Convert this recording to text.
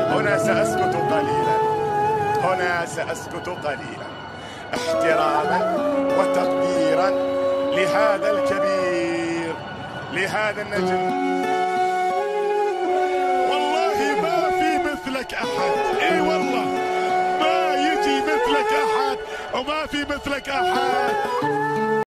هنا سأسكت قليلا، هنا سأسكت قليلا احتراما وتقديرا لهذا الكبير، لهذا النجم.